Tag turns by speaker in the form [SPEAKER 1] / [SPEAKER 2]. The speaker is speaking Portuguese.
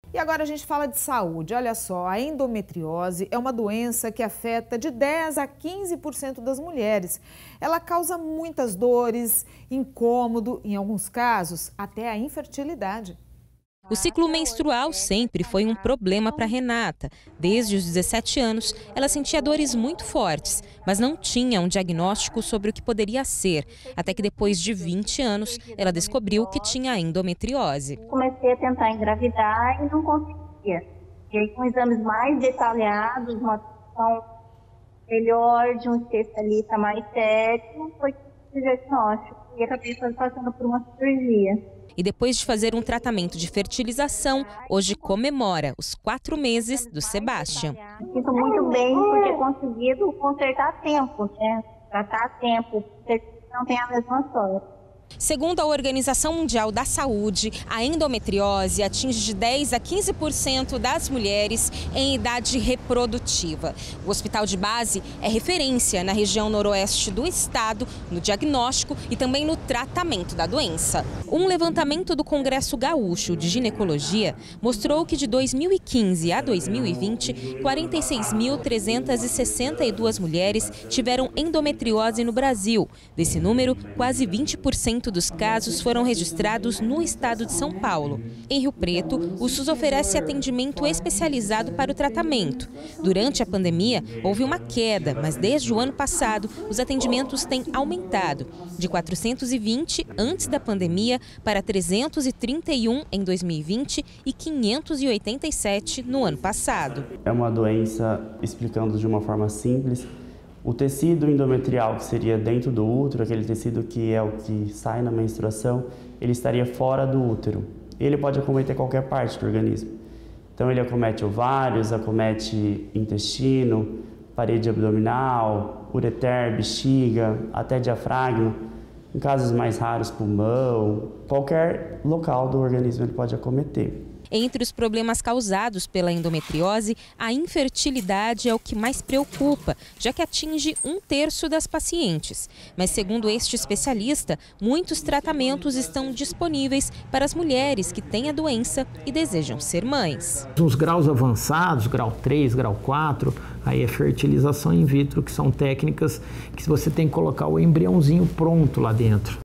[SPEAKER 1] E agora a gente fala de saúde. Olha só, a endometriose é uma doença que afeta de 10 a 15% das mulheres. Ela causa muitas dores, incômodo, em alguns casos, até a infertilidade.
[SPEAKER 2] O ciclo menstrual sempre foi um problema para Renata. Desde os 17 anos, ela sentia dores muito fortes, mas não tinha um diagnóstico sobre o que poderia ser. Até que depois de 20 anos, ela descobriu que tinha endometriose.
[SPEAKER 3] Comecei a tentar engravidar e não conseguia. E aí, com exames mais detalhados, uma atenção melhor de um especialista mais sério, foi o diagnóstico. E acabei passando por uma cirurgia.
[SPEAKER 2] E depois de fazer um tratamento de fertilização, hoje comemora os 4 meses do Sebastian.
[SPEAKER 3] Me sinto muito bem por ter conseguido consertar a tempo, né? Tratar a tempo, porque não tem a mesma sorte.
[SPEAKER 2] Segundo a Organização Mundial da Saúde, a endometriose atinge de 10 a 15% das mulheres em idade reprodutiva. O hospital de base é referência na região noroeste do estado, no diagnóstico e também no tratamento da doença. Um levantamento do Congresso Gaúcho de Ginecologia mostrou que de 2015 a 2020, 46.362 mulheres tiveram endometriose no Brasil. Desse número, quase 20% dos casos foram registrados no estado de São Paulo. Em Rio Preto, o SUS oferece atendimento especializado para o tratamento. Durante a pandemia, houve uma queda, mas desde o ano passado, os atendimentos têm aumentado. De 420 antes da pandemia para 331 em 2020 e 587 no ano passado.
[SPEAKER 4] É uma doença, explicando de uma forma simples, o tecido endometrial, que seria dentro do útero, aquele tecido que é o que sai na menstruação, ele estaria fora do útero. Ele pode acometer qualquer parte do organismo. Então ele acomete ovários, acomete intestino, parede abdominal, ureter, bexiga, até diafragma. Em casos mais raros, pulmão, qualquer local do organismo ele pode acometer.
[SPEAKER 2] Entre os problemas causados pela endometriose, a infertilidade é o que mais preocupa, já que atinge 1/3 das pacientes. Mas, segundo este especialista, muitos tratamentos estão disponíveis para as mulheres que têm a doença e desejam ser mães.
[SPEAKER 5] Os graus avançados, grau 3, grau 4, aí é fertilização in vitro, que são técnicas que você tem que colocar o embriãozinho pronto lá dentro.